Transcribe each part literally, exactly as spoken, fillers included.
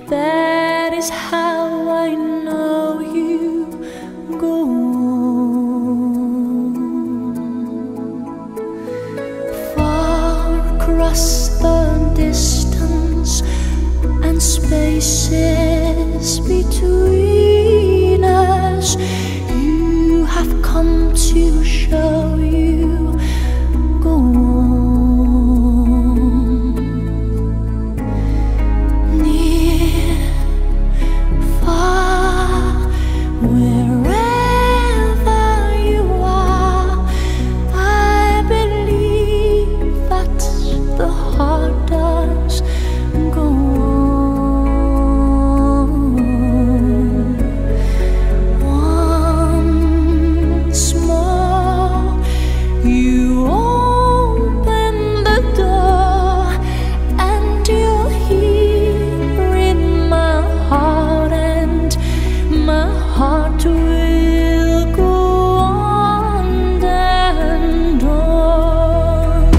That is how I know you go on. Far across the distance and spaces between us, you have come to show you go on. Near, far, wherever you are, I believe that the heart does go on. Once more, you open the door, and you're here in my heart, and my heart will go on and on.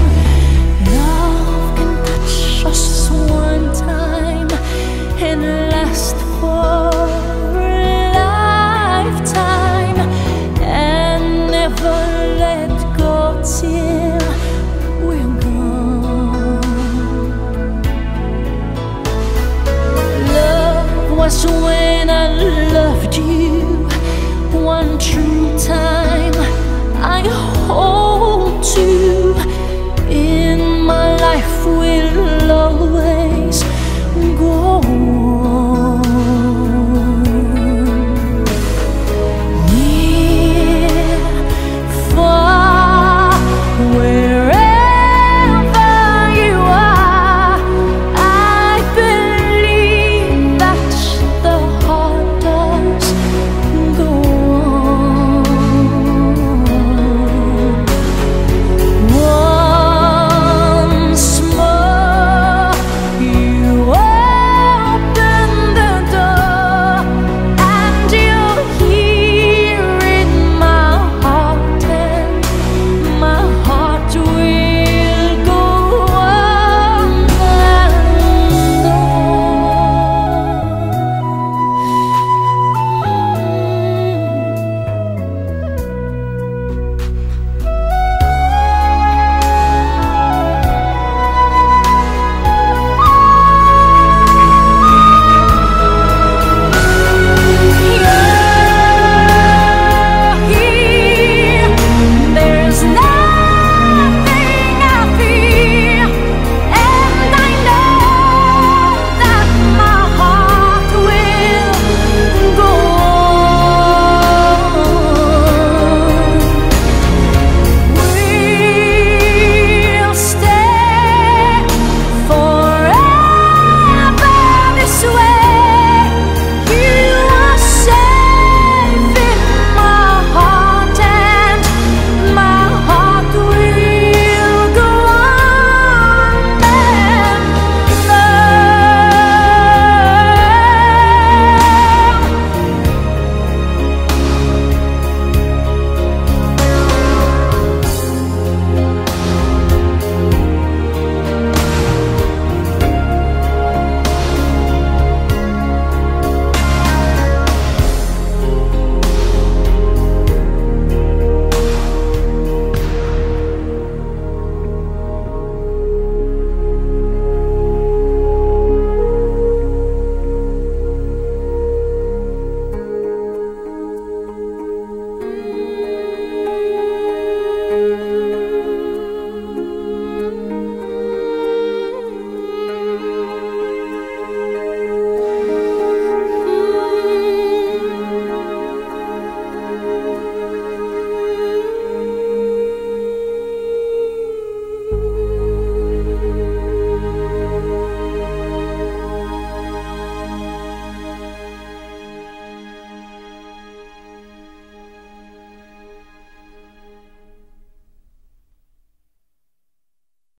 Love can touch us one time and last